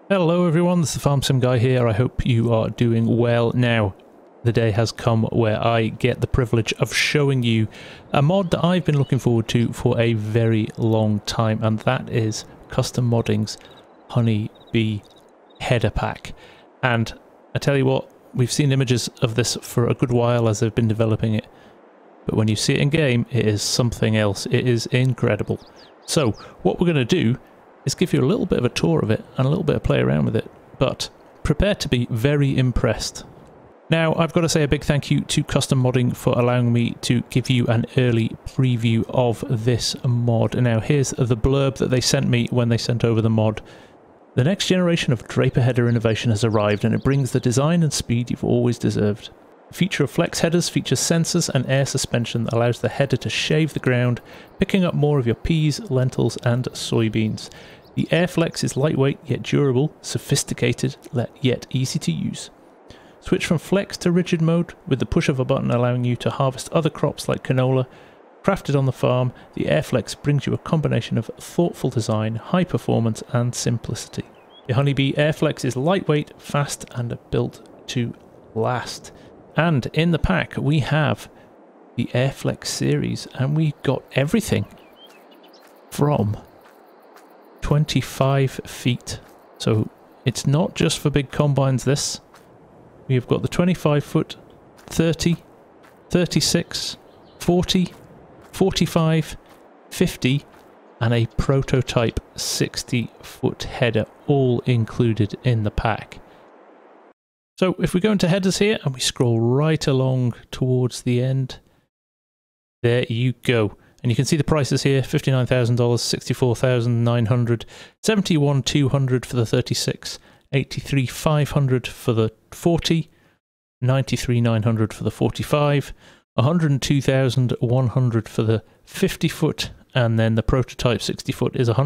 Hello everyone, this is the FarmSim guy here. I hope you are doing well. Now, the day has come where I get the privilege of showing you a mod that I've been looking forward to for a very long time, and that is Custom Modding's Honey Bee header pack. And I tell you what, we've seen images of this for a good while as they've been developing it, but when you see it in game, it is something else. It is incredible. So what we're going to do is give you a little bit of a tour of it and a little bit of play around with it, but prepare to be very impressed. Now, I've got to say a big thank you to Custom Modding for allowing me to give you an early preview of this mod. Now, here's the blurb that they sent me when they sent over the mod. The next generation of Draper header innovation has arrived, and it brings the design and speed you've always deserved. The feature of flex headers features sensors and air suspension that allows the header to shave the ground, picking up more of your peas, lentils and soybeans. The Airflex is lightweight yet durable, sophisticated yet easy to use. Switch from flex to rigid mode with the push of a button, allowing you to harvest other crops like canola. Crafted on the farm, the Airflex brings you a combination of thoughtful design, high performance and simplicity. The Honeybee Airflex is lightweight, fast and built to last. And in the pack we have the Airflex series, and we got everything from 25 feet. So it's not just for big combines this. We have got the 25 foot, 30, 36, 40, 45, 50 and a prototype 60 foot header, all included in the pack. So if we go into headers here and we scroll right along towards the end, there you go. And you can see the prices here: $59,000, $64,900, $71,200 for the 36, $83,500 for the 40, $93,900 for the 45, $102,100 for the 50 foot, and then the prototype 60 foot is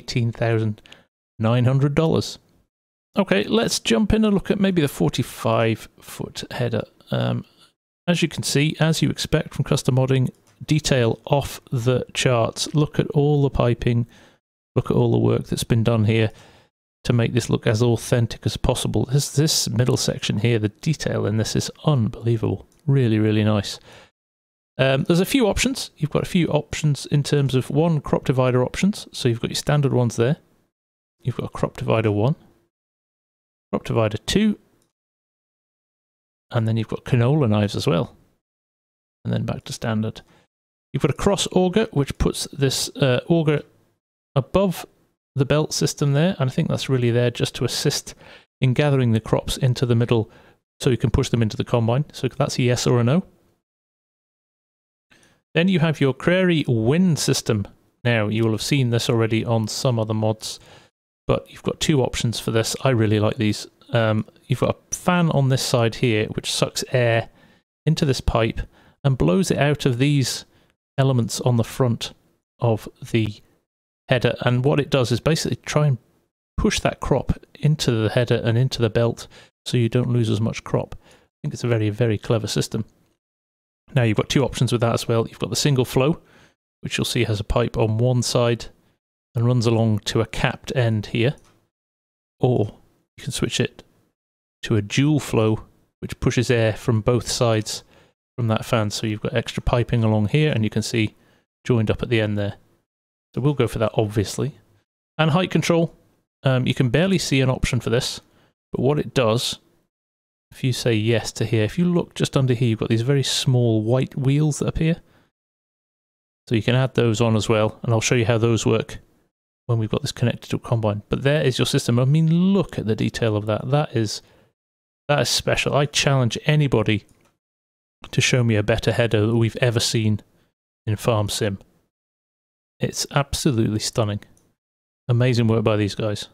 $118,900. Okay, let's jump in and look at maybe the 45 foot header. As you can see, as you expect from Custom Modding, detail off the charts. Look at all the piping, look at all the work that's been done here to make this look as authentic as possible. This middle section here, the detail in this is unbelievable. Really, really nice. There's a few options. You've got a few options in terms of one, crop divider options. So you've got your standard ones there. You've got a crop divider 1. Crop divider 2, and then you've got canola knives as well, and then back to standard. You've got a cross auger, which puts this auger above the belt system there, and I think that's really there just to assist in gathering the crops into the middle so you can push them into the combine. So that's a yes or a no. Then you have your Prairie Wind system. Now, you will have seen this already on some other mods, but you've got two options for this. I really like these. You've got a fan on this side here which sucks air into this pipe and blows it out of these elements on the front of the header, and what it does is basically try and push that crop into the header and into the belt so you don't lose as much crop. I think it's a very, very clever system. Now you've got two options with that as well. You've got the single flow, which you'll see has a pipe on one side and runs along to a capped end here, or you can switch it to a dual flow which pushes air from both sides from that fan, so you've got extra piping along here and you can see joined up at the end there. So we'll go for that, obviously. And height control, you can barely see an option for this, but what it does, if you say yes to here, if you look just under here, you've got these very small white wheels that appear, so you can add those on as well, and I'll show you how those work when we've got this connected to a combine. But there is your system. I mean, look at the detail of that. That is special. I challenge anybody to show me a better header that we've ever seen in FarmSim. It's absolutely stunning. Amazing work by these guys.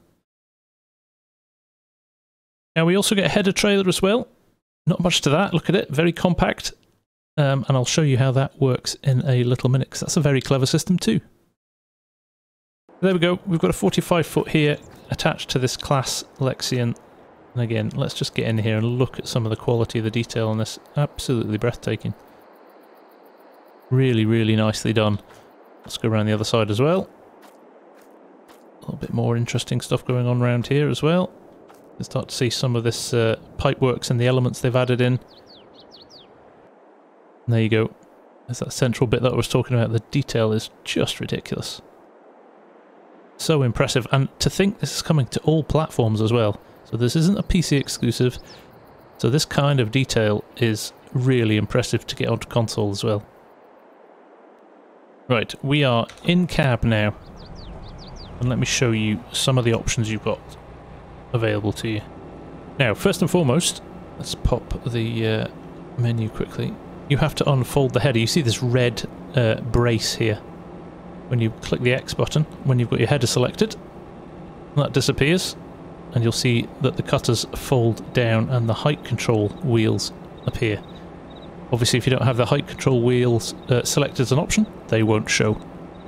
Now we also get a header trailer as well. Not much to that. Look at it. Very compact. And I'll show you how that works in a little minute, because that's a very clever system too. There we go, we've got a 45 foot here attached to this class Lexion. And again, let's just get in here and look at some of the quality of the detail on this. Absolutely breathtaking. Really, really nicely done. Let's go around the other side as well. little bit more interesting stuff going on around here as well. You start to see some of this pipeworks and the elements they've added in. And there you go. There's that central bit that I was talking about. The detail is just ridiculous. So impressive. And to think this is coming to all platforms as well. So this isn't a PC exclusive. So this kind of detail is really impressive to get onto console as well. Right, we are in cab now. And let me show you some of the options you've got available to you. Now, first and foremost, let's pop the menu quickly. You have to unfold the header. You see this red brace here. When you click the X button, when you've got your header selected, that disappears. And you'll see that the cutters fold down and the height control wheels appear. Obviously, if you don't have the height control wheels selected as an option, they won't show.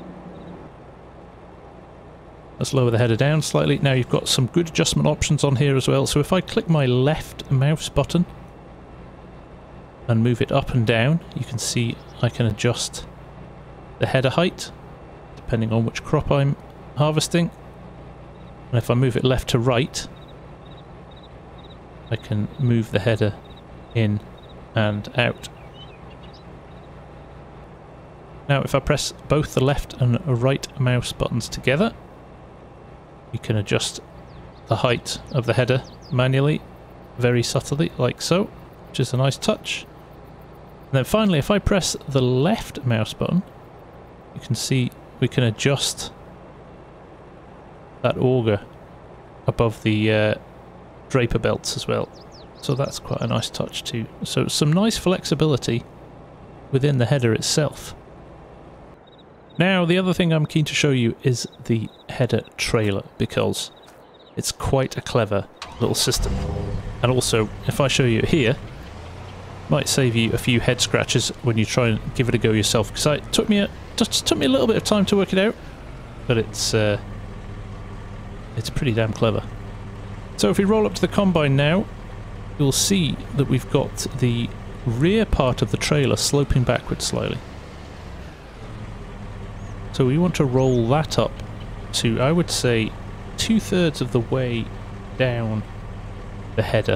Let's lower the header down slightly. Now you've got some good adjustment options on here as well. So if I click my left mouse button and move it up and down, you can see I can adjust the header height depending on which crop I'm harvesting. And if I move it left to right, I can move the header in and out. Now if I press both the left and right mouse buttons together, you can adjust the height of the header manually, very subtly, like so, which is a nice touch. And then finally, if I press the left mouse button, you can see we can adjust that auger above the draper belts as well. So that's quite a nice touch too. So some nice flexibility within the header itself. Now the other thing I'm keen to show you is the header trailer, because it's quite a clever little system. And also, if I show you here, might save you a few head scratches when you try and give it a go yourself, because it took me a little bit of time to work it out, but it's pretty damn clever. So if we roll up to the combine now, you'll see that we've got the rear part of the trailer sloping backwards slightly. So we want to roll that up to, I would say, 2/3 of the way down the header.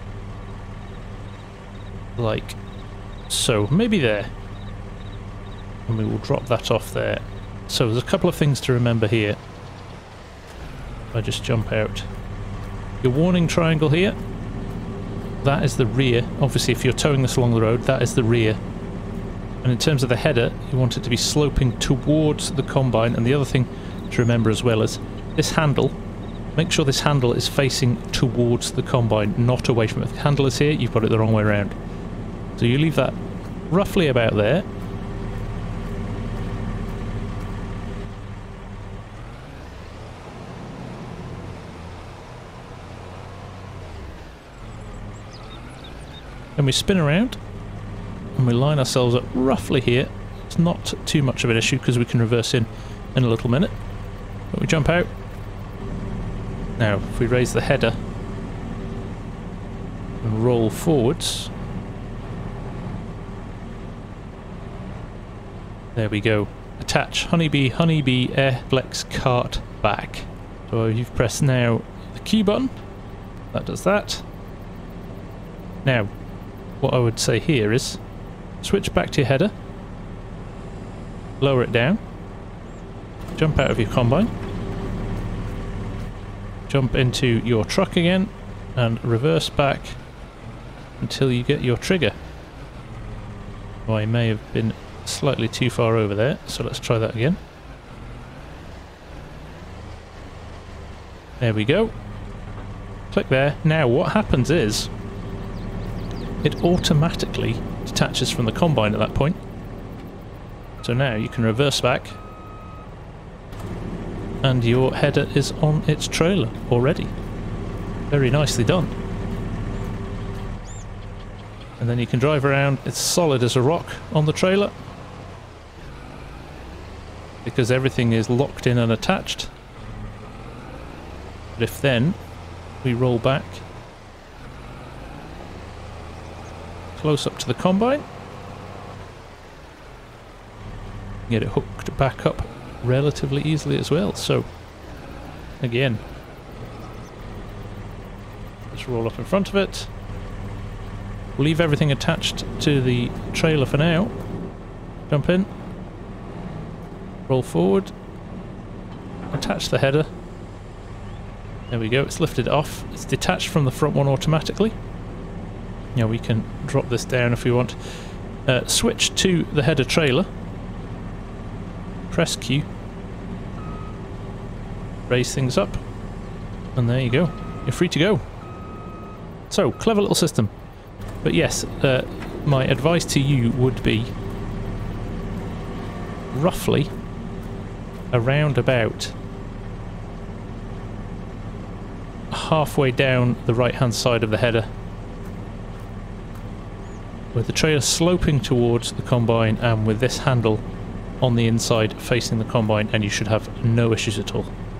Like so, maybe there. And we will drop that off there. So there's a couple of things to remember here. If I just jump out. Your warning triangle here, that is the rear. Obviously if you're towing this along the road, that is the rear. And in terms of the header, you want it to be sloping towards the combine. And the other thing to remember as well is this handle. Make sure this handle is facing towards the combine, not away from it. If the handle is here, you've got it the wrong way around. So you leave that roughly about there. And we spin around. And we line ourselves up roughly here. It's not too much of an issue because we can reverse in a little minute. But we jump out. Now, if we raise the header and roll forwards, there we go. Attach Honeybee Airflex cart back. So you've pressed now the Q button. That does that. Now, what I would say here is switch back to your header, lower it down, jump out of your combine, jump into your truck again, and reverse back until you get your trigger. Well, I may have been slightly too far over there, so let's try that again. There we go. Click there. Now what happens is it automatically detaches from the combine at that point. So now you can reverse back and your header is on its trailer already. Very nicely done. And then you can drive around. It's solid as a rock on the trailer because everything is locked in and attached. But if then we roll back close up to the combine, get it hooked back up relatively easily as well. So again. Let's roll up in front of it. Leave everything attached to the trailer for now. Jump in. Roll forward. Attach the header. There we go, it's lifted off. It's detached from the front one automatically. Now we can drop this down if we want. Switch to the header trailer. Press Q. Raise things up. And there you go. You're free to go. So, clever little system. But yes, my advice to you would be roughly around about halfway down the right hand side of the header, with the trailer sloping towards the combine and with this handle on the inside facing the combine, and you should have no issues at all.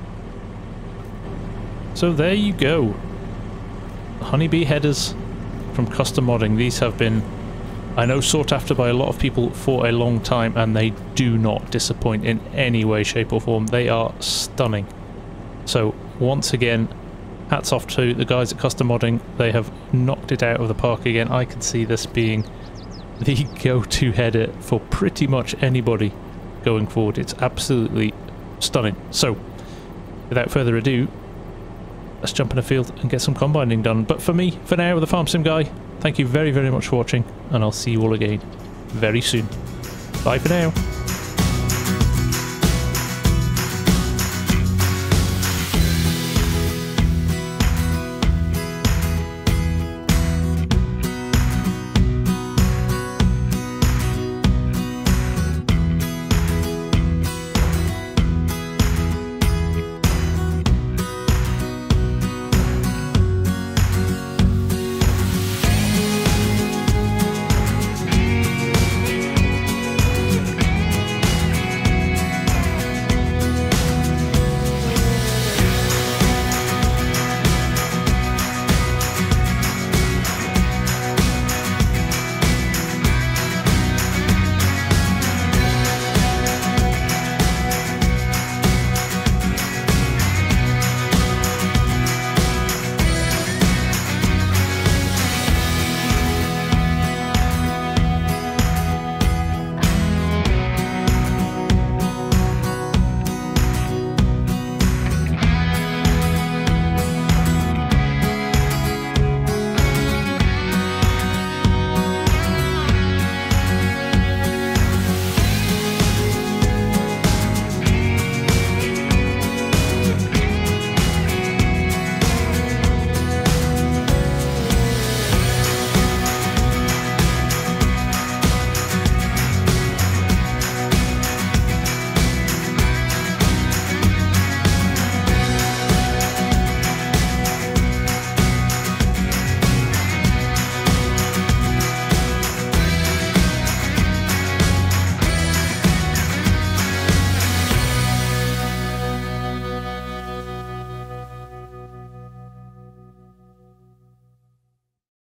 So there you go. Honeybee headers from Custom Modding. These have been, I know, sought after by a lot of people for a long time, and they do not disappoint in any way, shape or form. They are stunning. So once again, hats off to the guys at Custom Modding. They have knocked it out of the park again. I can see this being the go-to header for pretty much anybody going forward. It's absolutely stunning. So without further ado, let's jump in the field and get some combining done. But for me, for now, the FarmSim guy, thank you very, very much for watching, and I'll see you all again very soon. Bye for now.